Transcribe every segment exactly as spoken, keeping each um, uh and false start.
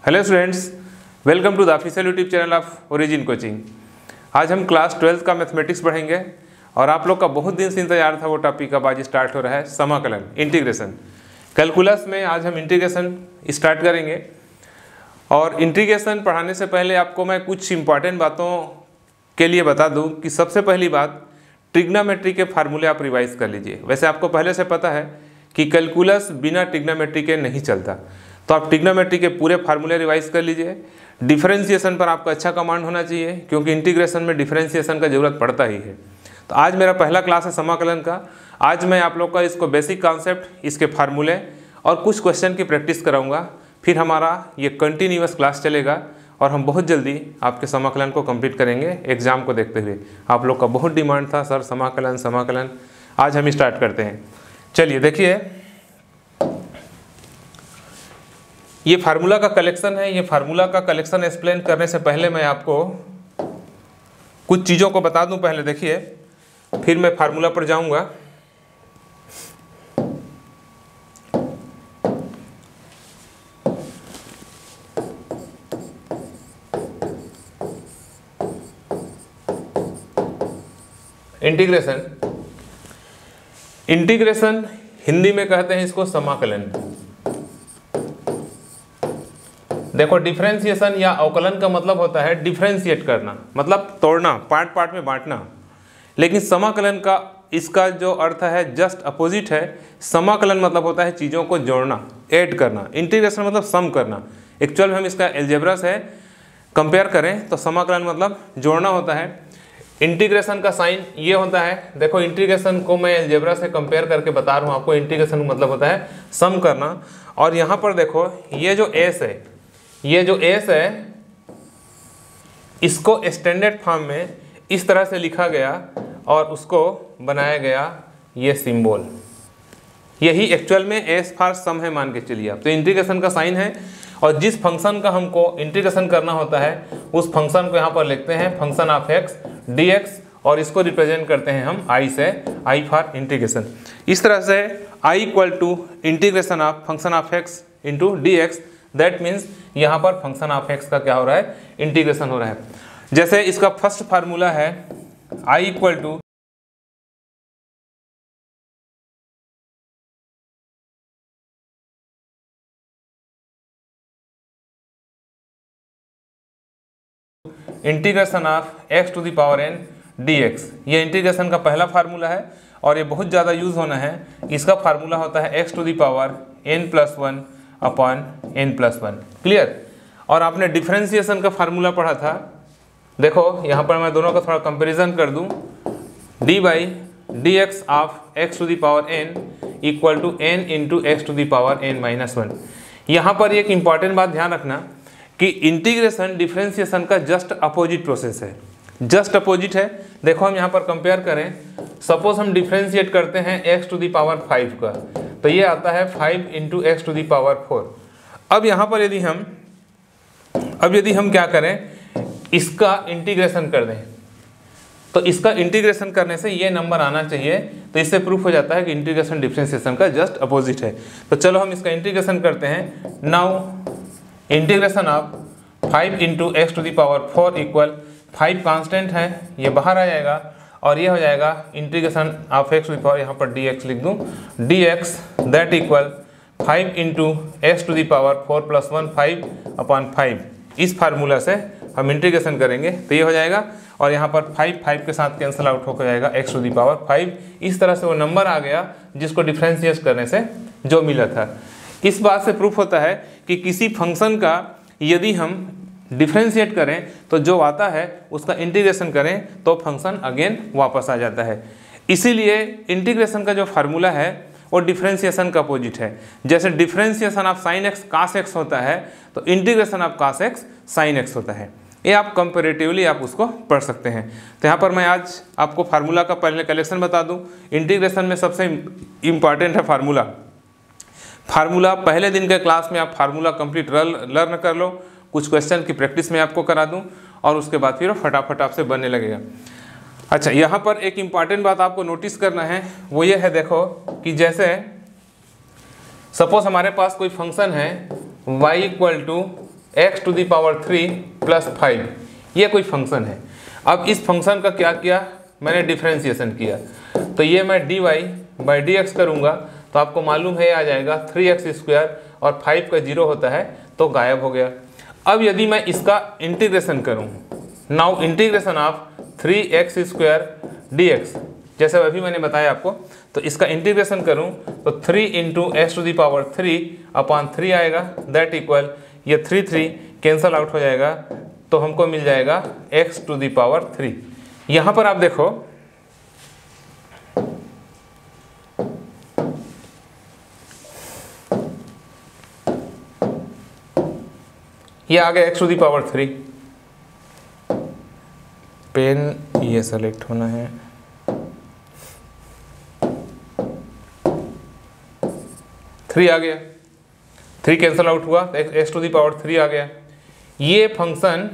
Hello students, welcome to the official YouTube channel of Origin coaching. आज हम class twelfth का mathematics पढ़ेंगे और आप लोग का बहुत दिन से इंतजार था वो टॉपिक अब आज स्टार्ट हो रहा है, समाकलन, इंटीग्रेशन। कैलकुलस में आज हम इंटीग्रेशन स्टार्ट करेंगे और इंटीग्रेशन पढ़ाने से पहले आपको मैं कुछ इंपॉर्टेंट बातों के लिए बता दूं कि सबसे पहली बात, ट्रिग्नोमेट्री के फार्मूले आप रिवाइज कर लीजिए। वैसे आपको पहले से पता है कि कैलकुलस बिना ट्रिग्नोमेट्री के नहीं चलता, तो आप ट्रिग्नोमेट्री के पूरे फार्मूले रिवाइज कर लीजिए। डिफरेंशिएशन पर आपका अच्छा कमांड होना चाहिए क्योंकि इंटीग्रेशन में डिफरेंशिएशन का ज़रूरत पड़ता ही है। तो आज मेरा पहला क्लास है समाकलन का। आज मैं आप लोग का इसको बेसिक कॉन्सेप्ट, इसके फार्मूले और कुछ क्वेश्चन की प्रैक्टिस कराऊंगा। फिर हमारा ये कंटिन्यूअस क्लास चलेगा और हम बहुत जल्दी आपके समाकलन को कंप्लीट करेंगे एग्जाम को देखते हुए। आप लोग का बहुत डिमांड था सर समाकलन समाकलन, आज हम स्टार्ट करते हैं। चलिए देखिए, ये फार्मूला का कलेक्शन है। ये फार्मूला का कलेक्शन एक्सप्लेन करने से पहले मैं आपको कुछ चीज़ों को बता दूं। पहले देखिए, फिर मैं फार्मूला पर जाऊंगा। इंटीग्रेशन इंटीग्रेशन हिंदी में कहते हैं इसको समाकलन। देखो, डिफरेंशिएशन या अवकलन का मतलब होता है डिफरेंशिएट करना, मतलब तोड़ना, पार्ट पार्ट में बांटना। लेकिन समाकलन का इसका जो अर्थ है जस्ट अपोजिट है। समाकलन मतलब होता है चीज़ों को जोड़ना, ऐड करना। इंटीग्रेशन मतलब सम करना। एक्चुअल में हम इसका एल्जेब्रा से कंपेयर करें तो समाकलन मतलब जोड़ना होता है। इंटीग्रेशन का साइन ये होता है। देखो, इंटीग्रेशन को मैं एल्जेब्रा से कंपेयर करके बता रहा हूँ आपको। इंटीग्रेशन मतलब होता है सम करना। और यहाँ पर देखो, ये जो एस है, ये जो एस है, इसको स्टैंडर्ड फॉर्म में इस तरह से लिखा गया और उसको बनाया गया ये सिंबल। यही एक्चुअल में एस फॉर सम है, मान के चलिए आप। तो इंटीग्रेशन का साइन है और जिस फंक्शन का हमको इंटीग्रेशन करना होता है उस फंक्शन को यहाँ पर लिखते हैं function of x d x, और इसको रिप्रेजेंट करते हैं हम आई से, आई फॉर इंटीग्रेशन। इस तरह से I equal to integration of function of x into d x. That means यहाँ पर फंक्शन ऑफ एक्स का क्या हो रहा है, इंटीग्रेशन हो रहा है। जैसे इसका फर्स्ट फार्मूला है I equal to integration of x to the power n d x. ये इंटीग्रेशन का पहला फार्मूला है और ये बहुत ज़्यादा यूज होना है। इसका फार्मूला होता है x to the power n plus one upon n plus one. Clear. और आपने डिफरेंशिएशन का फार्मूला पढ़ा था। देखो, यहाँ पर मैं दोनों का थोड़ा कंपैरिजन कर दूँ। D by d x of x to the power n equal to n into x to the power n minus one. यहाँ पर एक इंपॉर्टेंट बात ध्यान रखना कि इंटीग्रेशन डिफरेंशिएशन का जस्ट अपोजिट प्रोसेस है। जस्ट अपोजिट है। देखो, हम यहाँ पर कंपेयर करें, सपोज हम डिफरेंशिएट करते हैं x to the power five का, तो ये आता है five into x to the power four. अब यहाँ पर यदि हम अब यदि हम क्या करें, इसका इंटीग्रेशन कर दें, तो इसका इंटीग्रेशन करने से ये नंबर आना चाहिए। तो इससे प्रूफ हो जाता है कि इंटीग्रेशन डिफरेंशिएशन का जस्ट अपोजिट है। तो चलो हम इसका इंटीग्रेशन करते हैं। Now integration of five into x to the power four equal, five constant है, ये बाहर आ जाएगा और ये हो जाएगा integration of x to the power, यहाँ पर डी एक्स लिख दूँ, d x that equal five into x to the power four plus one, five upon five. इस फार्मूला से हम इंटीग्रेशन करेंगे तो ये हो जाएगा और यहाँ पर फाइव फाइव के साथ कैंसिल आउट होकर जाएगा x to the power five. इस तरह से वो नंबर आ गया जिसको डिफरेंशिएट करने से जो मिला था। इस बात से प्रूफ होता है कि किसी फंक्शन का यदि हम डिफरेंशिएट करें तो जो आता है उसका इंटीग्रेशन करें तो फंक्शन अगेन वापस आ जाता है। इसीलिए इंटीग्रेशन का जो फार्मूला है वो डिफरेंशिएशन का अपोजिट है। जैसे differentiation of sine x cos x होता है तो integration of cos x sine x होता है। ये आप कंपेरेटिवली आप उसको पढ़ सकते हैं। तो यहाँ पर मैं आज आपको फार्मूला का पहले कलेक्शन बता दूँ। इंटीग्रेशन में सबसे इम्पॉर्टेंट है फार्मूला। फार्मूला पहले दिन के क्लास में आप फार्मूला कंप्लीट लर्न कर लो, कुछ क्वेश्चन की प्रैक्टिस में आपको करा दूं और उसके बाद फिर फटाफट आपसे बनने लगेगा। अच्छा, यहाँ पर एक इम्पॉर्टेंट बात आपको नोटिस करना है, वो ये है, देखो कि जैसे सपोज हमारे पास कोई फंक्शन है y equal to x to the power three plus five, ये कोई फंक्शन है। अब इस फंक्शन का क्या किया मैंने, डिफ्रेंसिएशन किया, तो ये मैं d y by d x करूँगा तो आपको मालूम है आ जाएगा थ्री एक्स स्क्वायर और फाइव का जीरो होता है तो गायब हो गया। अब यदि मैं इसका इंटीग्रेशन करूँ, now integration of three x square d x, जैसे अभी मैंने बताया आपको, तो इसका इंटीग्रेशन करूं तो three into x to the power three upon three आएगा, दैट इक्वल ये थ्री थ्री कैंसल आउट हो जाएगा तो हमको मिल जाएगा x to the power three. यहाँ पर आप देखो ये आ गया x to the power three, pen ये सेलेक्ट होना है, थ्री आ गया, थ्री कैंसल आउट हुआ तो x to the power three आ गया। ये फंक्शन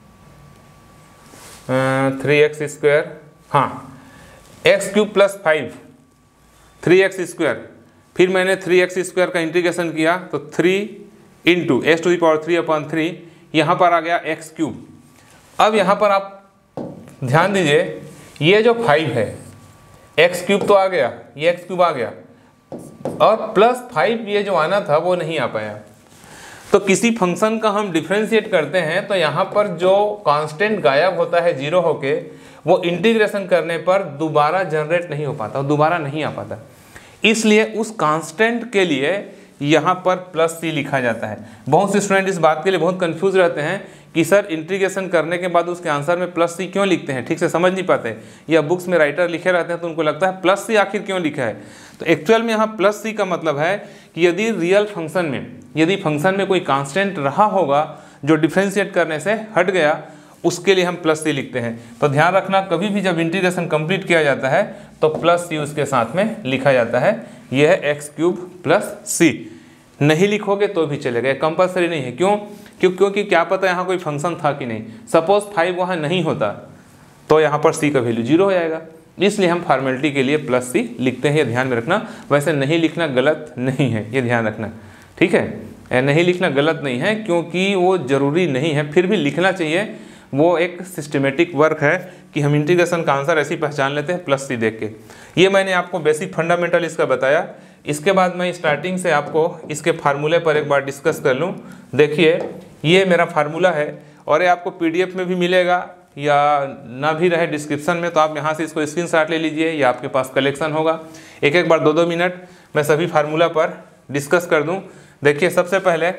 थ्री एक्स स्क्वायर, हाँ x cube plus five three x square, फिर मैंने थ्री एक्स स्क्वायर का इंटीग्रेशन किया तो three into x to the power three upon three, यहाँ पर आ गया एक्स क्यूब। अब यहाँ पर आप ध्यान दीजिए, ये जो फाइव है एक्स क्यूब तो आ गया, ये एक्स क्यूब आ गया और प्लस फाइव ये जो आना था वो नहीं आ पाया। तो किसी फंक्शन का हम डिफ्रेंशिएट करते हैं तो यहाँ पर जो कांस्टेंट गायब होता है जीरो होके, वो इंटीग्रेशन करने पर दोबारा जनरेट नहीं हो पाता, दोबारा नहीं आ पाता। इसलिए उस कांस्टेंट के लिए यहाँ पर प्लस सी लिखा जाता है। बहुत से स्टूडेंट इस बात के लिए बहुत कंफ्यूज रहते हैं कि सर इंटीग्रेशन करने के बाद उसके आंसर में प्लस सी क्यों लिखते हैं, ठीक से समझ नहीं पाते, या बुक्स में राइटर लिखे रहते हैं तो उनको लगता है प्लस सी आखिर क्यों लिखा है। तो एक्चुअल में यहाँ प्लस सी का मतलब है कि यदि रियल फंक्शन में, यदि फंक्शन में कोई कांस्टेंट रहा होगा जो डिफ्रेंशिएट करने से हट गया, उसके लिए हम प्लस सी लिखते हैं। तो ध्यान रखना, कभी भी जब इंटीग्रेशन कंप्लीट किया जाता है तो प्लस सी उसके साथ में लिखा जाता है। यह है एक्स क्यूब प्लस सी। नहीं लिखोगे तो भी चलेगा, कंपलसरी नहीं है। क्यों? क्यों क्योंकि क्या पता यहाँ कोई फंक्शन था कि नहीं। सपोज फाइव वहाँ नहीं होता तो यहाँ पर सी का वैल्यू जीरो हो जाएगा, इसलिए हम फॉर्मेलिटी के लिए प्लस सी लिखते हैं। ये ध्यान में रखना। वैसे नहीं लिखना गलत नहीं है, ये ध्यान रखना, ठीक है। नहीं लिखना गलत नहीं है क्योंकि वो ज़रूरी नहीं है, फिर भी लिखना चाहिए। वो एक सिस्टमेटिक वर्क है कि हम इंटीग्रेशन का आंसर ऐसी पहचान लेते हैं प्लस सी देख के। ये मैंने आपको बेसिक फंडामेंटल इसका बताया। इसके बाद मैं स्टार्टिंग से आपको इसके फार्मूले पर एक बार डिस्कस कर लूँ। देखिए ये मेरा फार्मूला है और ये आपको पीडीएफ में भी मिलेगा या ना भी रहे डिस्क्रिप्शन में, तो आप यहाँ से इसको स्क्रीनशॉट ले लीजिए या आपके पास कलेक्शन होगा। एक एक बार दो दो मिनट मैं सभी फार्मूला पर डिस्कस कर दूँ। देखिए सबसे पहले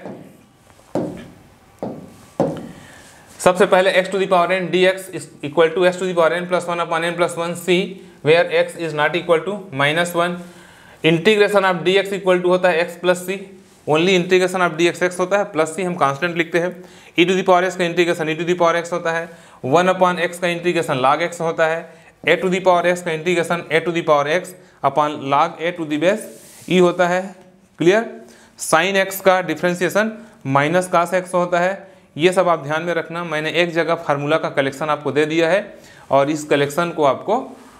सबसे पहले x to the power n d x is equal to x to the power n plus one upon n plus one c where x is not equal to minus one. Integration of d x equal to होता है x plus c. Only integration of d x x होता है, plus c हम constant लिखते हैं। e to the power x का integration e to the power x होता है। वन अपॉन x का इंटीग्रेशन log x होता है। a to the power x का integration a to the power x upon log a to the base e होता है। Clear? Sine x का differentiation minus cos x होता है। ये सब आप ध्यान में रखना। मैंने एक जगह फार्मूला का कलेक्शन आपको दे दिया है और इस कलेक्शन को आपको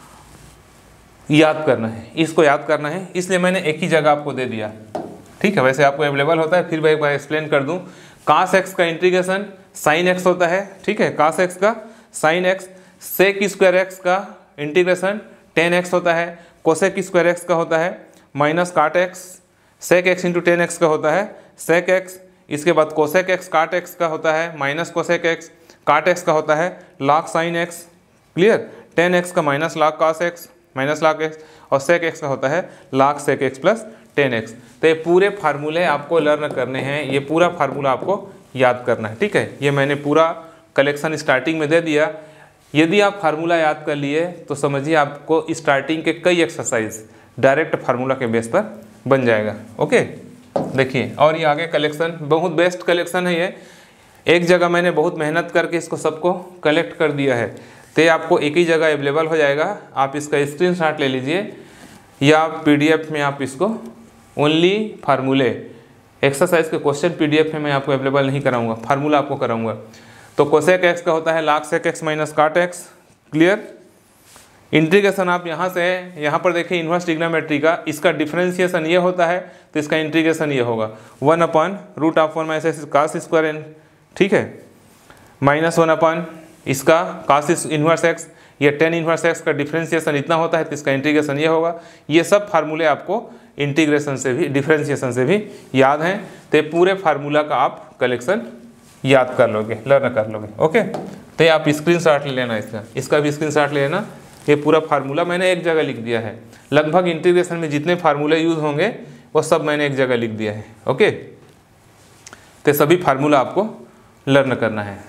याद करना है, इसको याद करना है, इसलिए मैंने एक ही जगह आपको दे दिया। ठीक है, वैसे आपको अवेलेबल होता है, फिर मैं एक बार एक्सप्लेन कर दूं। कास एक्स का इंटीग्रेशन साइन एक्स होता है। ठीक है, कास एक्स का sine x. Sec square x का इंटीग्रेशन टेन एक्स होता है। कोसेक स्क्वायर एक्स का होता है minus cot x. Sec x into tan x का होता है सेक एक्स। इसके बाद कोसेक एक्स काट एक्स का होता है minus cosec x. Cot x का होता है log sine x. Clear? Tan x का minus log cos x minus log x और सेक एक्स का होता है log sec x plus tan x. तो ये पूरे फार्मूले आपको लर्न करने हैं, ये पूरा फार्मूला आपको याद करना है। ठीक है, ये मैंने पूरा कलेक्शन स्टार्टिंग में दे दिया। यदि आप फार्मूला याद कर लिए तो समझिए आपको स्टार्टिंग के कई एक्सरसाइज डायरेक्ट फार्मूला के बेस पर बन जाएगा। ओके, देखिए और ये आगे कलेक्शन बहुत बेस्ट कलेक्शन है। ये एक जगह मैंने बहुत मेहनत करके इसको सबको कलेक्ट कर दिया है, तो ये आपको एक ही जगह अवेलेबल हो जाएगा। आप इसका स्क्रीनशॉट ले लीजिए या पीडीएफ में आप इसको ओनली फार्मूले एक्सरसाइज के क्वेश्चन पीडीएफ में मैं आपको अवेलेबल नहीं कराऊंगा, फार्मूला आपको कराऊंगा। तो कोसेक एक्स का होता है log sec x minus cot x. Clear? Integration आप यहाँ से यहाँ पर देखिए इन्वर्स ट्रिग्नोमेट्री का, इसका डिफरेंशिएशन ये होता है तो इसका इंटीग्रेशन ये होगा one upon root of one minus cos square n ठीक है। माइनस वन अपन इसका कास इन्वर्स एक्स, ये टेन इन्वर्स एक्स का डिफ्रेंसिएशन इतना होता है तो इसका इंटीग्रेशन ये होगा। ये सब फार्मूले आपको इंटीग्रेशन से भी डिफ्रेंसिएशन से भी याद हैं, तो ये पूरे फार्मूला का आप कलेक्शन याद कर लोगे, लर्न कर लोगे। ओके, तो आप स्क्रीनशॉट ले लेना, इसका इसका भी स्क्रीनशॉट ले लेना। ये पूरा फार्मूला मैंने एक जगह लिख दिया है, लगभग इंटीग्रेशन में जितने फार्मूले यूज होंगे वो सब मैंने एक जगह लिख दिया है। ओके, तो सभी फार्मूला आपको लर्न करना है।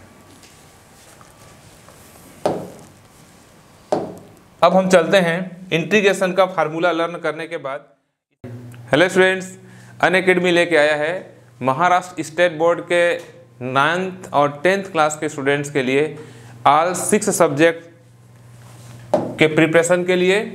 अब हम चलते हैं इंटीग्रेशन का फार्मूला लर्न करने के बाद। हेलो स्टूडेंट्स, अनअकैडमी लेके आया है महाराष्ट्र स्टेट बोर्ड के नाइन्थ और टेंथ क्लास के स्टूडेंट्स के लिए ऑल सिक्स सब्जेक्ट के प्रिपरेशन के लिए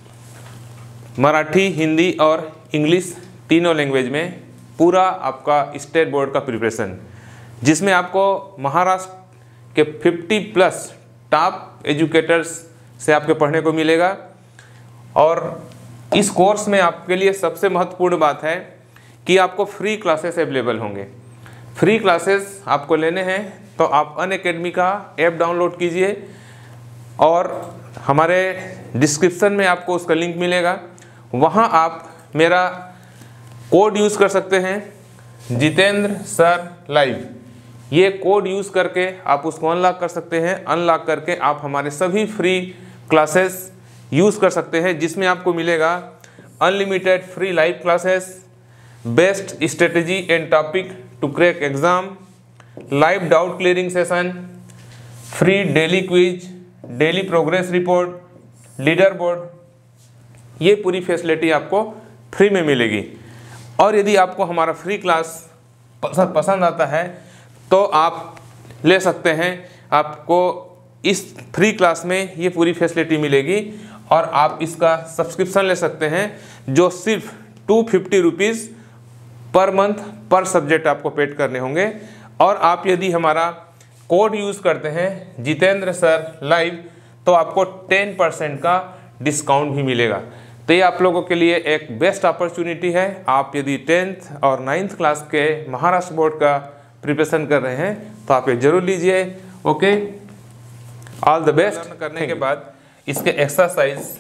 मराठी, हिंदी और इंग्लिश तीनों लैंग्वेज में पूरा आपका स्टेट बोर्ड का प्रिपरेशन, जिसमें आपको महाराष्ट्र के पचास प्लस टॉप एजुकेटर्स से आपके पढ़ने को मिलेगा। और इस कोर्स में आपके लिए सबसे महत्वपूर्ण बात है कि आपको फ्री क्लासेस अवेलेबल होंगे। फ्री क्लासेस आपको लेने हैं तो आप अनअकैडमी का ऐप डाउनलोड कीजिए और हमारे डिस्क्रिप्शन में आपको उसका लिंक मिलेगा। वहाँ आप मेरा कोड यूज़ कर सकते हैं, जितेंद्र सर लाइव। ये कोड यूज़ करके आप उसको अनलॉक कर सकते हैं। अनलॉक करके आप हमारे सभी फ्री क्लासेस यूज़ कर सकते हैं, जिसमें आपको मिलेगा unlimited free live classes, best strategy and topic to crack exam, live doubt clearing session, free daily quiz, daily progress report, leader board. ये पूरी फैसिलिटी आपको फ्री में मिलेगी। और यदि आपको हमारा फ्री क्लास पसंद पसंद आता है तो आप ले सकते हैं। आपको इस फ्री क्लास में ये पूरी फैसिलिटी मिलेगी और आप इसका सब्सक्रिप्शन ले सकते हैं, जो सिर्फ two fifty rupees per month per subject आपको पेड करने होंगे। और आप यदि हमारा कोड यूज़ करते हैं जितेंद्र सर लाइव तो आपको टेन परसेंट का डिस्काउंट भी मिलेगा। तो ये आप लोगों के लिए एक बेस्ट अपॉर्चुनिटी है। आप यदि टेंथ और नाइन्थ क्लास के महाराष्ट्र बोर्ड का प्रिपरेशन कर रहे हैं तो आप ये जरूर लीजिए। Okay, all the best. करने के बाद इसके एक्सरसाइज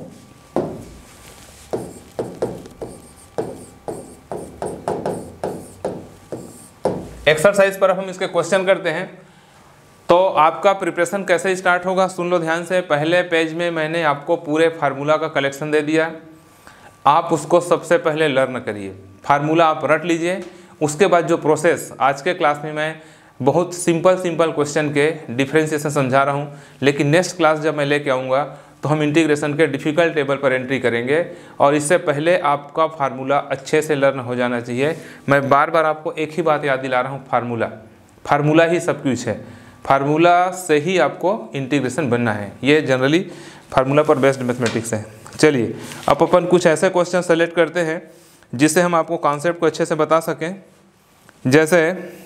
एक्सरसाइज पर हम इसके क्वेश्चन करते हैं। तो आपका प्रिपरेशन कैसे स्टार्ट होगा सुन लो ध्यान से। पहले पेज में मैंने आपको पूरे फार्मूला का कलेक्शन दे दिया, आप उसको सबसे पहले लर्न करिए। फार्मूला आप रट लीजिए। उसके बाद जो प्रोसेस आज के क्लास में मैं बहुत सिंपल सिंपल क्वेश्चन के डिफ्रेंशिएशन समझा रहा हूँ, लेकिन नेक्स्ट क्लास जब मैं लेके आऊँगा तो हम इंटीग्रेशन के डिफ़िकल्ट टेबल पर एंट्री करेंगे। और इससे पहले आपका फार्मूला अच्छे से लर्न हो जाना चाहिए। मैं बार बार आपको एक ही बात याद दिला रहा हूँ, फार्मूला फार्मूला ही सब कुछ है। फार्मूला से ही आपको इंटीग्रेशन बनना है। ये जनरली फार्मूला पर बेस्ड मैथमेटिक्स है। चलिए अब अपन कुछ ऐसे क्वेश्चन सेलेक्ट करते हैं जिससे हम आपको कॉन्सेप्ट को अच्छे से बता सकें। जैसे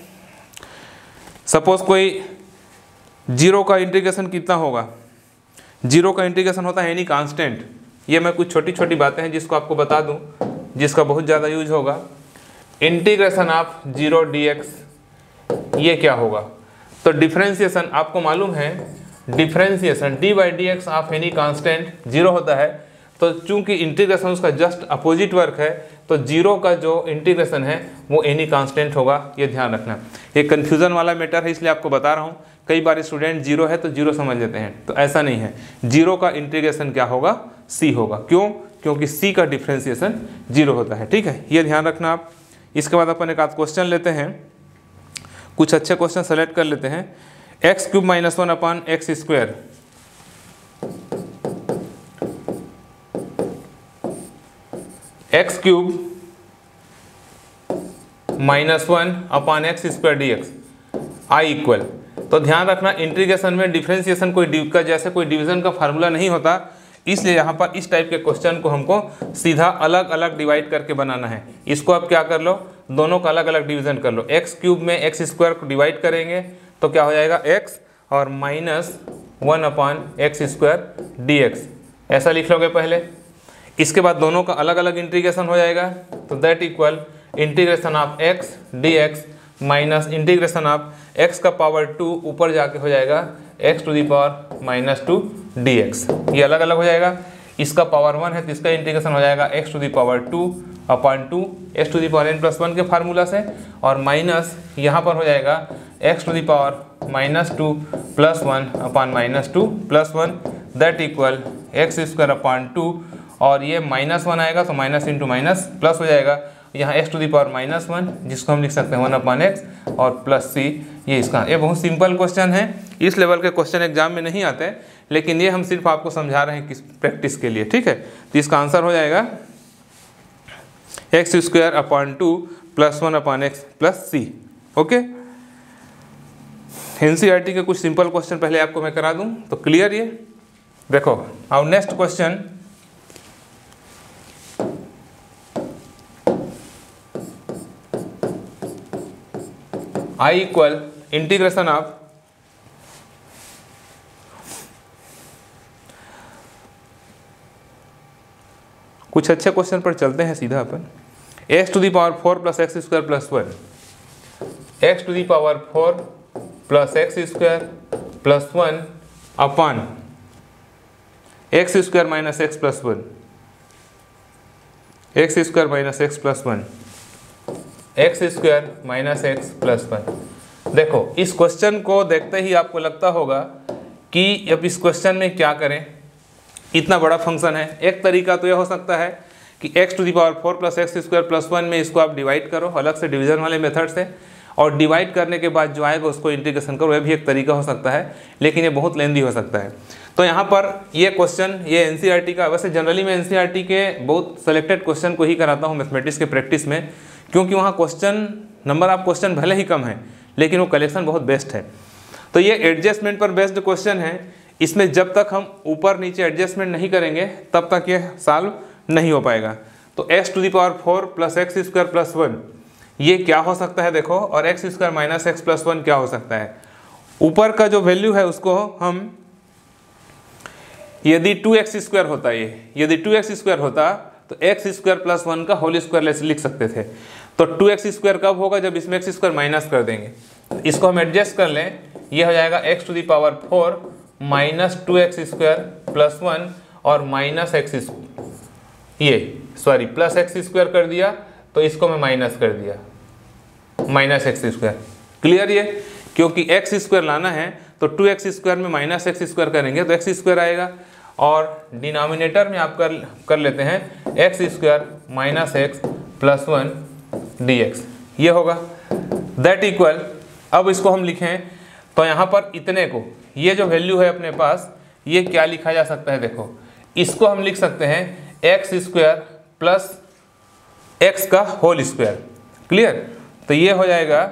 सपोज कोई जीरो का इंटीग्रेशन कितना होगा। जीरो का इंटीग्रेशन होता है एनी कांस्टेंट। ये मैं कुछ छोटी छोटी बातें हैं जिसको आपको बता दूं, जिसका बहुत ज़्यादा यूज होगा। Integration of zero d x ये क्या होगा। तो डिफ्रेंशिएशन आपको मालूम है, differentiation d by d x of any constant zero होता है। तो चूंकि इंटीग्रेशन उसका जस्ट अपोजिट वर्क है, तो जीरो का जो इंटीग्रेशन है वो एनी कांस्टेंट होगा। ये ध्यान रखना। ये कन्फ्यूज़न वाला मैटर है, इसलिए आपको बता रहा हूँ। कई बार स्टूडेंट जीरो है तो जीरो समझ लेते हैं, तो ऐसा नहीं है। जीरो का इंटीग्रेशन क्या होगा, सी होगा। क्यों? क्योंकि सी का डिफ्रेंशिएशन जीरो होता है। ठीक है, ये ध्यान रखना आप। इसके बाद अपन एक आध क्वेश्चन लेते हैं, कुछ अच्छे क्वेश्चन सेलेक्ट कर लेते हैं। X cube minus one upon x square, x cube minus one upon x square d x I equal. तो ध्यान रखना इंटीग्रेशन में डिफ्रेंशिएशन कोई का जैसे कोई डिवीजन का फार्मूला नहीं होता, इसलिए यहाँ पर इस टाइप के क्वेश्चन को हमको सीधा अलग अलग डिवाइड करके बनाना है। इसको आप क्या कर लो, दोनों का अलग अलग डिवीजन कर लो। एक्स क्यूब में एक्स स्क्वायर को डिवाइड करेंगे तो क्या हो जाएगा एक्स और minus one upon x square d x, ऐसा लिख लोगे पहले। इसके बाद दोनों का अलग अलग इंटीग्रेशन हो जाएगा, तो that equal integration of x d x minus integration of x का पावर टू ऊपर जाके हो जाएगा x to the power minus two d x, ये अलग अलग हो जाएगा। इसका पावर वन है तो इसका इंटीग्रेशन हो जाएगा x to the power two upon two x to the power n plus one के फार्मूला से, और माइनस यहाँ पर हो जाएगा x to the power minus two plus one upon minus two plus one that equal x square upon two, और ये minus one आएगा तो माइनस इंटू माइनस प्लस हो जाएगा, यहाँ x to the power minus one जिसको हम लिख सकते हैं वन अपॉन एक्स और प्लस सी, ये इसका। ये बहुत सिंपल क्वेश्चन है, इस लेवल के क्वेश्चन एग्जाम में नहीं आते, लेकिन ये हम सिर्फ आपको समझा रहे हैं किस प्रैक्टिस के लिए, ठीक है। तो इसका आंसर हो जाएगा x square upon two plus one upon x plus सी। ओके, एनसीईआरटी के कुछ सिंपल क्वेश्चन पहले आपको मैं करा दूं तो क्लियर। ये देखो, our next question, I equal integration of कुछ अच्छे क्वेश्चन पर चलते हैं सीधा अपन। X to the power four plus x square plus one, x to the power four plus x square plus one upon x square minus x plus one, x square minus x plus one, x square minus x plus one. देखो, इस question को देखते ही आपको लगता होगा कि अब इस क्वेश्चन में क्या करें, इतना बड़ा फंक्शन है। एक तरीका तो यह हो सकता है कि x to the power four plus x square plus one में इसको आप डिवाइड करो अलग से डिवीजन वाले मेथड से, और डिवाइड करने के बाद जो आएगा उसको इंटीग्रेशन करो, यह भी एक तरीका हो सकता है, लेकिन ये बहुत लेंदी हो सकता है। तो यहाँ पर ये क्वेश्चन ये एनसीईआरटी का, वैसे जनरली मैं एनसीईआरटी के बहुत सेलेक्टेड क्वेश्चन को ही कराता हूँ मैथमेटिक्स के प्रैक्टिस में, क्योंकि वहाँ क्वेश्चन नंबर ऑफ क्वेश्चन भले ही कम है लेकिन वो कलेक्शन बहुत बेस्ट है। तो ये एडजस्टमेंट पर बेस्ड क्वेश्चन है, इसमें जब तक हम ऊपर नीचे एडजस्टमेंट नहीं करेंगे तब तक ये सॉल्व नहीं हो पाएगा। तो x to the power four plus x square plus one ये क्या हो सकता है देखो, और x square minus x plus one क्या हो सकता है। ऊपर का जो वैल्यू है उसको हम, यदि टू एक्स स्क्वायर होता, ये यदि टू एक्स स्क्वायर होता तो एक्स स्क्वायर प्लस वन का होल स्क्वायर लिख सकते थे। तो टू एक्स स्क्वायर कब होगा, जब इसमें एक्स स्क्वायर माइनस कर देंगे। इसको हम एडजस्ट कर लें, ये हो जाएगा x to the power four minus two x square plus one और माइनस एक्स, ये सॉरी प्लस एक्स स्क्वायर कर दिया तो इसको मैं माइनस कर दिया, माइनस एक्स स्क्वायर। क्लियर ये, क्योंकि एक्स स्क्वायर लाना है तो टू एक्स स्क्वायर में माइनस एक्स स्क्वायर करेंगे तो एक्स स्क्वायर आएगा, और डिनोमिनेटर में आप कर कर लेते हैं x square minus x plus one d x, ये होगा दैट इक्वल। अब इसको हम लिखें तो यहाँ पर इतने को, ये जो वैल्यू है अपने पास, ये क्या लिखा जा सकता है देखो, इसको हम लिख सकते हैं एक्स स्क्वायर प्लस एक्स का होल स्क्वायर। क्लियर, तो ये हो जाएगा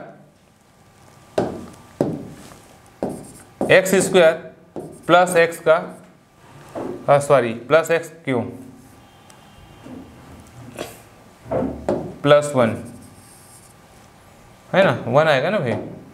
एक्स स्क्वायर प्लस एक्स का सॉरी प्लस एक्स क्यों प्लस वन है ना, वन आएगा ना भाई,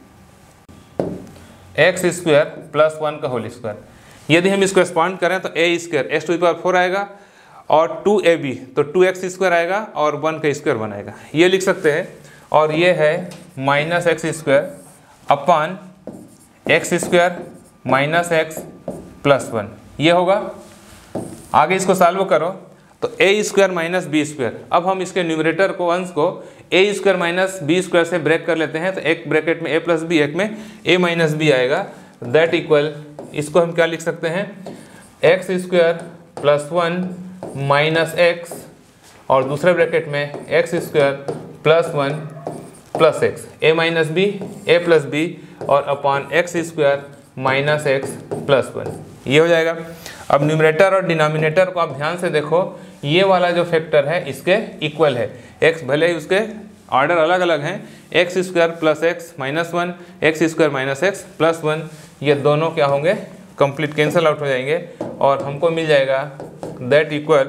एक्स स्क्वायर प्लस वन का होल स्क्वायर। यदि हम इसको एक्सपांड करें तो a square x to the power four आएगा, और टू ए बी तो टू एक्स स्क्वायर आएगा, और वन का स्क्वायर वन आएगा, ये लिख सकते हैं। और ये है minus x square upon x square minus x plus one, ये होगा। आगे इसको सॉल्व करो तो a square minus b square, अब हम इसके न्यूमरेटर को अंश को a square minus b square से ब्रेक कर लेते हैं, तो एक ब्रैकेट में ए प्लस बी, एक में ए माइनस बी आएगा दैट इक्वल। इसको हम क्या लिख सकते हैं, x square plus one minus x और दूसरे ब्रैकेट में x square plus one plus x, a minus b a plus b और upon x square minus x plus one, ये हो जाएगा। अब न्यूमरेटर और डिनोमिनेटर को आप ध्यान से देखो, ये वाला जो फैक्टर है इसके इक्वल है, एक्स भले ही उसके ऑर्डर अलग अलग हैं, x square plus x minus one, x square minus x plus one, ये दोनों क्या होंगे, कंप्लीट कैंसिल आउट हो जाएंगे, और हमको मिल जाएगा that equal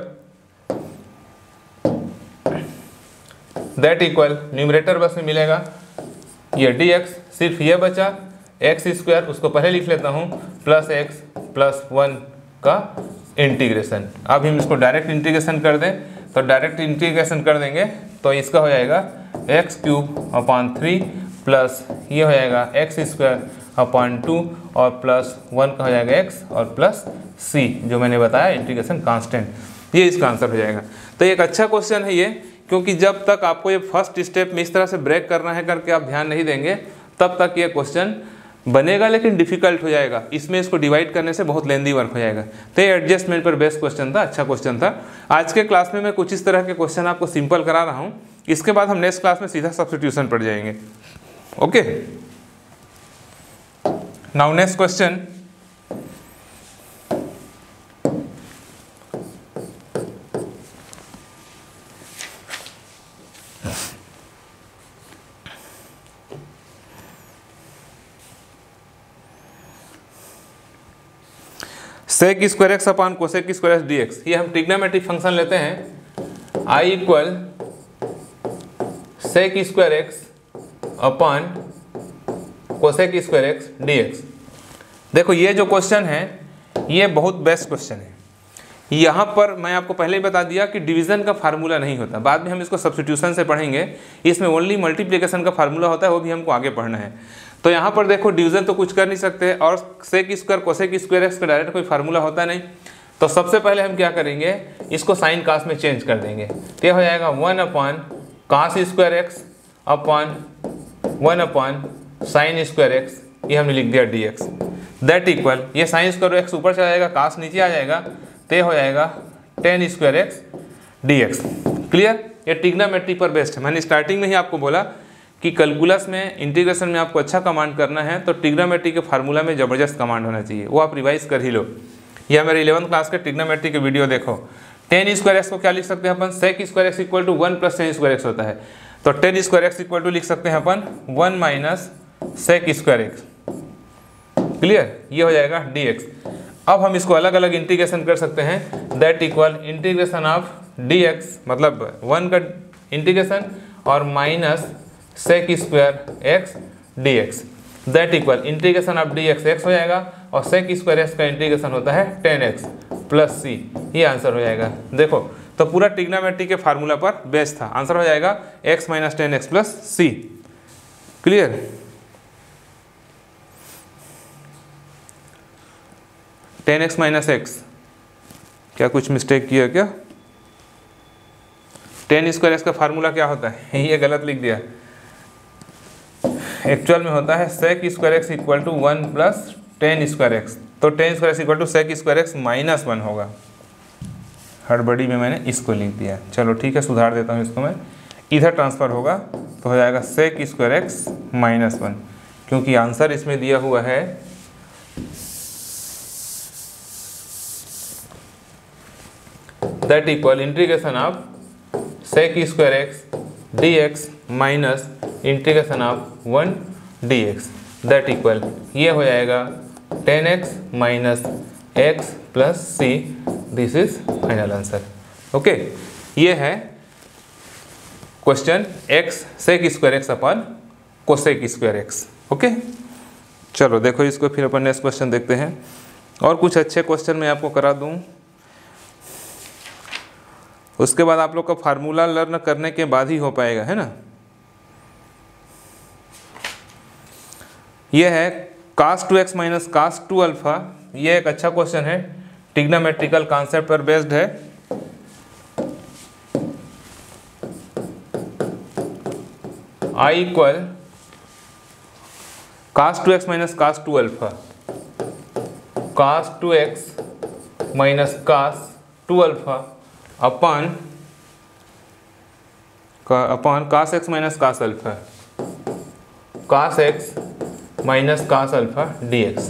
that equal numerator बस में मिलेगा ये डी एक्स, सिर्फ ये बचा एक्स स्क्वायर, उसको पहले लिख लेता हूँ, प्लस एक्स प्लस वन का इंटीग्रेशन। अब हम इसको डायरेक्ट इंटीग्रेशन कर दें तो डायरेक्ट इंटीग्रेशन कर देंगे तो इसका हो जाएगा x cube upon three plus ये हो जाएगा एक्स स्क्वायर अपॉन टू और प्लस वन का हो जाएगा एक्स और प्लस सी, जो मैंने बताया इंटीग्रेशन कांस्टेंट, ये इसका आंसर हो जाएगा। तो एक अच्छा क्वेश्चन है ये, क्योंकि जब तक आपको ये फर्स्ट स्टेप में इस तरह से ब्रेक करना है करके आप ध्यान नहीं देंगे तब तक ये क्वेश्चन बनेगा, लेकिन डिफिकल्ट हो जाएगा। इसमें इसको डिवाइड करने से बहुत लेंदी वर्क हो जाएगा। तो ये एडजस्टमेंट पर बेस्ट क्वेश्चन था, अच्छा क्वेश्चन था। आज के क्लास में मैं कुछ इस तरह के क्वेश्चन आपको सिंपल करा रहा हूँ, इसके बाद हम नेक्स्ट क्लास में सीधा सब्स्टिट्यूशन पढ़ जाएंगे। Okay, now next question, sec square x upon cosec square x d x. ये हम ट्रिग्नोमेट्रिक फंक्शन लेते हैं, I equal sec square x upon cosec square x d x. देखो ये जो क्वेश्चन है ये बहुत बेस्ट क्वेश्चन है। यहाँ पर मैं आपको पहले ही बता दिया कि डिवीजन का फार्मूला नहीं होता, बाद में हम इसको सब्स्टिट्यूशन से पढ़ेंगे। इसमें ओनली मल्टीप्लिकेशन का फार्मूला होता है, वो भी हमको आगे पढ़ना है। तो यहाँ पर देखो डिवीजन तो कुछ कर नहीं सकते, और sec square cosec square x का डायरेक्ट कोई फार्मूला होता नहीं। तो सबसे पहले हम क्या करेंगे, इसको साइन कास में चेंज कर देंगे। तो हो जाएगा one upon cos square x upon one upon sine square x, ये हमने लिख दिया डी एक्स। दैट इक्वल, ये साइन स्क्वायर एक्स ऊपर चला जाएगा, कास नीचे आ जाएगा, तो हो जाएगा tan square x d x. Clear, ये ट्रिग्नोमेट्री पर बेस्ड है। मैंने स्टार्टिंग में ही आपको बोला कि कैलकुलस में इंटीग्रेशन में आपको अच्छा कमांड करना है तो ट्रिग्नोमेट्री के फार्मूला में ज़बरदस्त कमांड होना चाहिए, वो आप रिवाइज कर ही लो। या मेरे इलेवंथ क्लास के ट्रिग्नोमेट्री के वीडियो देखो। टेन स्क्वायर एक्स को क्या लिख सकते हैं अपन, sec square x equal to one plus tan square x होता है, तो tan square x equal to लिख सकते हैं अपन one minus sec square x. Clear, ये हो जाएगा डी एक्स। अब हम इसको अलग अलग इंटीग्रेशन कर सकते हैं, that equal integration of d x, मतलब वन का इंटीग्रेशन और minus sec square x d x, that equal integration of d x x हो जाएगा, और सेक स्क्वायर एक्स का इंटीग्रेशन होता है टेन एक्स प्लस सी, ये आंसर हो जाएगा। देखो तो पूरा ट्रिग्नोमेट्री के फार्मूला पर बेस्ड था, आंसर हो जाएगा x minus tan x plus c. Clear, tan x minus x, क्या कुछ मिस्टेक किया क्या? टेन स्क्वायर एक्स का फार्मूला क्या होता है, ये गलत लिख दिया। एक्चुअल में होता है sec square x equal to one plus tan square x, तो tan square x equal to sec square x minus one होगा। हड़बड़ी में मैंने इसको लिख दिया, चलो ठीक है, सुधार देता हूँ इसको मैं। इधर ट्रांसफ़र होगा तो हो जाएगा sec square x minus one, क्योंकि आंसर इसमें दिया हुआ है that equal integration of sec square x d x minus integration of one d x, that equal ये हो जाएगा tan x minus x plus C. This is final answer. Okay, ये है question x sec square x upon cosec square x. Okay, चलो देखो इसको फिर अपन next question देखते हैं, और कुछ अच्छे क्वेश्चन मैं आपको करा दूं। उसके बाद आप लोग का फार्मूला लर्न करने के बाद ही हो पाएगा, है ना। यह है cos two x minus cos two alpha, ये एक अच्छा क्वेश्चन है, ट्रिग्नोमेट्रिकल कॉन्सेप्ट पर बेस्ड है। I equal cos two x minus cos two alpha, cos two x minus cos two alpha अपन का अपन cos x minus cos alpha, cos x minus cos alpha d x.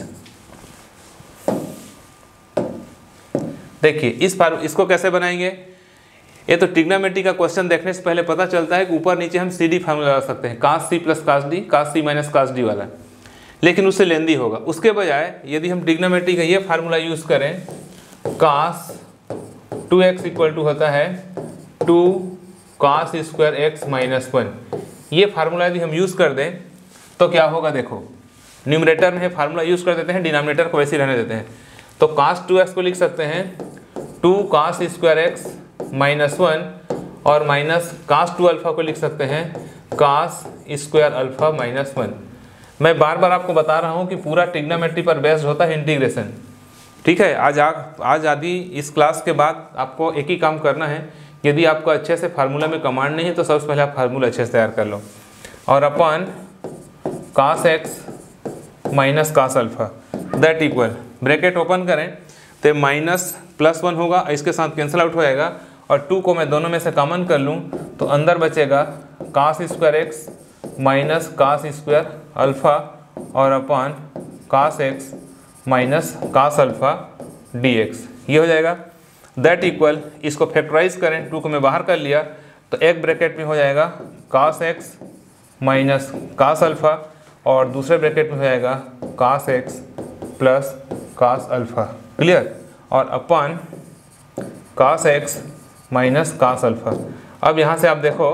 देखिए इस बार इसको कैसे बनाएंगे, ये तो ट्रिग्नोमेट्री का क्वेश्चन देखने से पहले पता चलता है कि ऊपर नीचे हम सी डी फार्मूला लगा सकते हैं, cos C plus cos D, cos C minus cos D वाला, लेकिन उससे लेंदी होगा। उसके बजाय यदि हम ट्रिग्नोमेट्री का ये फार्मूला यूज़ करें, cos two x equal to होता है two cos square x minus one, ये फार्मूला यदि हम यूज़ कर दें तो क्या होगा, देखो न्यूमरेटर में फार्मूला यूज़ कर देते हैं, डिनोमिनेटर को वैसे ही रहने देते हैं। तो कास टू एक्स को लिख सकते हैं two cos square x minus one, और माइनस कास टू अल्फा को लिख सकते हैं cos square alpha minus one. मैं बार बार आपको बता रहा हूँ कि पूरा ट्रिग्नोमेट्री पर बेस्ड होता है इंटीग्रेशन, ठीक है। आज आप आज आदि इस क्लास के बाद आपको एक ही काम करना है, यदि आपको अच्छे से फार्मूला में कमांड नहीं है तो सबसे पहले आप फार्मूला अच्छे से तैयार कर लो, और अपन cos x minus cos alpha that equal, bracket open करें तो माइनस प्लस वन होगा, इसके साथ कैंसिल आउट हो जाएगा, और टू को मैं दोनों में से कॉमन कर लूँ तो अंदर बचेगा cos square x minus cos square alpha और अपन cos x minus cos alpha d x, ये हो जाएगा। दैट इक्वल, इसको फैक्टराइज करें, टू को मैं बाहर कर लिया तो एक ब्रैकेट में हो जाएगा cos x minus cos alpha और दूसरे ब्रैकेट में हो जाएगा cos x plus cos alpha, clear, और अपन cos x minus cos alpha. अब यहाँ से आप देखो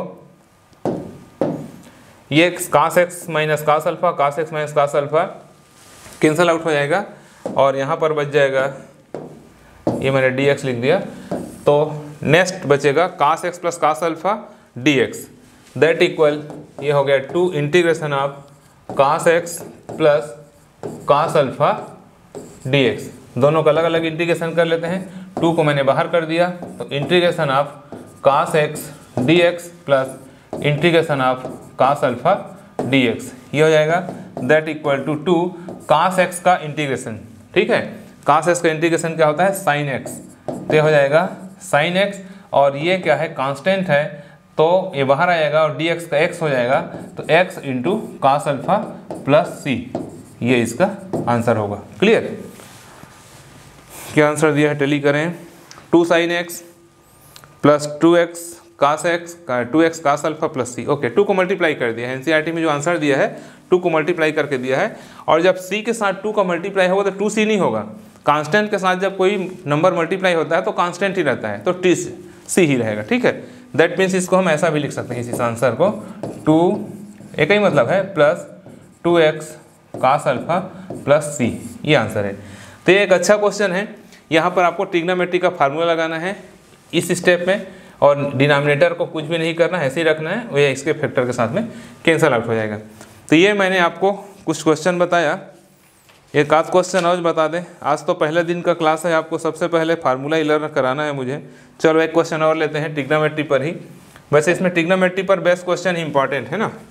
ये cos x minus cos alpha, cos x minus cos alpha cancel out हो जाएगा और यहाँ पर बच जाएगा, ये मैंने डी एक्स लिख दिया, तो नेक्स्ट बचेगा cos x plus cos alpha d x that equal, ये हो गया two integration of cos x plus cos alpha d x. दोनों का अलग अलग इंटीग्रेशन कर लेते हैं, टू को मैंने बाहर कर दिया तो integration of cos x d x plus integration of cos alpha d x, ये हो जाएगा। That equal to two cos x का इंटीग्रेशन, ठीक है, कास एक्स का इंटीग्रेशन क्या होता है साइन एक्स, तो ये हो जाएगा साइन एक्स, और ये क्या है कांस्टेंट है तो ये बाहर आएगा और डी एक्स का एक्स हो जाएगा, तो x into cos alpha plus सी, ये इसका आंसर होगा, क्लियर। क्या आंसर दिया है टैली करें, two sine x plus two x cos x two x cos alpha plus सी, ओके, टू को मल्टीप्लाई कर दिया है, एनसीईआरटी में जो आंसर दिया है टू को मल्टीप्लाई करके दिया है, और जब सी के साथ टू का मल्टीप्लाई होगा तो टू सी नहीं होगा, कांस्टेंट के साथ जब कोई नंबर मल्टीप्लाई होता है तो कांस्टेंट ही रहता है, तो टी सी ही रहेगा, ठीक है। दैट मीन्स इसको हम ऐसा भी लिख सकते हैं, इस आंसर को टू, एक ही मतलब है, plus two x cos alpha plus सी, ये आंसर है। तो ये एक अच्छा क्वेश्चन है, यहाँ पर आपको ट्रिग्नोमेट्री का फार्मूला लगाना है इस स्टेप में, और डिनोमिनेटर को कुछ भी नहीं करना है, ऐसे ही रखना है, वो ये इसके फैक्टर के साथ में कैंसल आउट हो जाएगा। तो ये मैंने आपको कुछ क्वेश्चन बताया, एक आध क्वेश्चन और बता दें, आज तो पहले दिन का क्लास है, आपको सबसे पहले फार्मूला ही लर्न कराना है मुझे। चलो एक क्वेश्चन और लेते हैं ट्रिग्नोमेट्री पर ही, वैसे इसमें ट्रिग्नोमेट्री पर बेस्ट क्वेश्चन ही इंपॉर्टेंट है ना।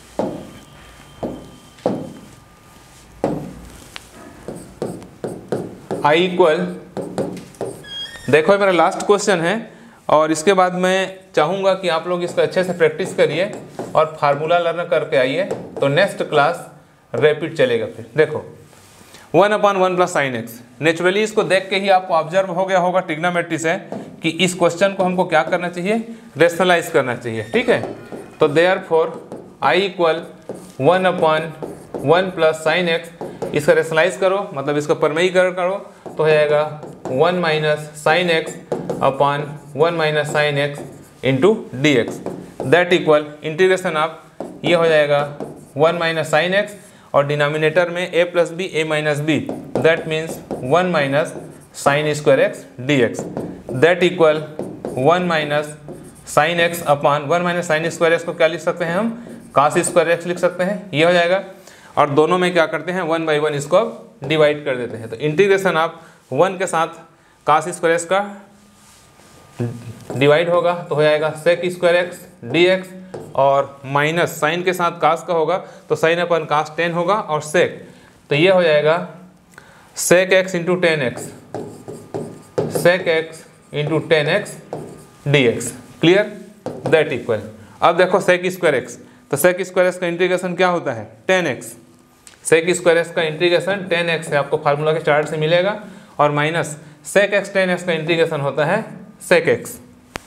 आई इक्वल, देखो मेरा लास्ट क्वेश्चन है, और इसके बाद मैं चाहूँगा कि आप लोग इसका अच्छे से प्रैक्टिस करिए और फार्मूला लर्न करके आइए, तो नेक्स्ट क्लास रैपिड चलेगा। फिर देखो one upon one plus sine x, naturally इसको देख के ही आपको ऑब्जर्व हो गया होगा ट्रिग्नोमेट्री से कि इस क्वेश्चन को हमको क्या करना चाहिए, रेशनलाइज करना चाहिए, ठीक है। तो therefore I equal one upon one plus sine x, इसका रेशनलाइज करो, मतलब इसका परमेयीकरण करो, तो हो जाएगा one minus sine x upon one minus sine x into d x that equal integration of, ये हो जाएगा वन माइनस साइन एक्स और डिनोमिनेटर में A plus B A minus B, that means one minus sine square x d x that equal one minus sine x upon one minus sine square x को क्या लिख सकते हैं हम, कास square x लिख सकते हैं, ये हो जाएगा। और दोनों में क्या करते हैं, वन बाई वन इसको अब डिवाइड कर देते हैं, तो इंटीग्रेशन ऑफ वन के साथ कास स्क्वायर एक्स का डिवाइड होगा तो हो जाएगा sec square x d x, और माइनस साइन के साथ कास का होगा तो साइन अपन कास टेन होगा, और सेक, तो ये हो जाएगा sec x into tan x, sec x into tan x d x, clear. That equal, अब देखो सेक स्क्वायर एक्स, तो सेक स्क्वायर एक्स का इंटीग्रेशन क्या होता है tan x, sec square x का इंटीग्रेशन टेन एक्स है, आपको फार्मूला के चार्ट से मिलेगा, और minus sec x tan x का इंटीग्रेशन होता है सेक एक्स,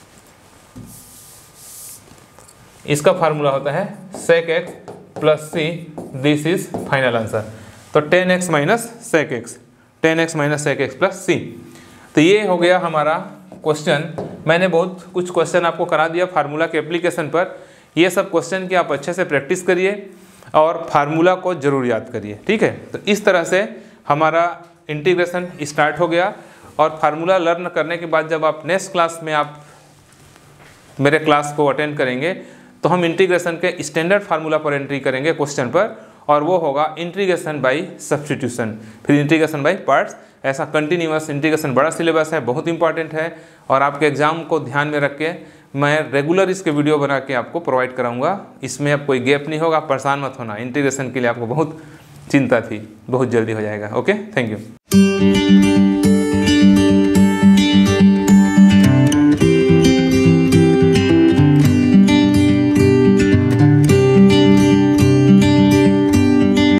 इसका फार्मूला होता है sec x plus C, this is final answer. तो tan x minus sec x, tan x minus sec x plus C, तो ये हो गया हमारा क्वेश्चन। मैंने बहुत कुछ क्वेश्चन आपको करा दिया फार्मूला के एप्लीकेशन पर, ये सब क्वेश्चन की आप अच्छे से प्रैक्टिस करिए और फार्मूला को जरूर याद करिए, ठीक है। तो इस तरह से हमारा इंटीग्रेशन स्टार्ट हो गया, और फार्मूला लर्न करने के बाद जब आप नेक्स्ट क्लास में आप मेरे क्लास को अटेंड करेंगे तो हम इंटीग्रेशन के स्टैंडर्ड फार्मूला पर एंट्री करेंगे क्वेश्चन पर, और वो होगा इंटीग्रेशन बाय सब्स्टिट्यूशन, फिर इंटीग्रेशन बाय पार्ट्स। ऐसा कंटिन्यूअस इंटीग्रेशन बड़ा सिलेबस है, बहुत इंपॉर्टेंट है, और आपके एग्जाम को ध्यान में रख के मैं रेगुलर इसके वीडियो बना के आपको प्रोवाइड कराऊंगा। इसमें अब कोई गैप नहीं होगा, परेशान मत होना। इंटीग्रेशन के लिए आपको बहुत चिंता थी, बहुत जल्दी हो जाएगा। Okay, thank you.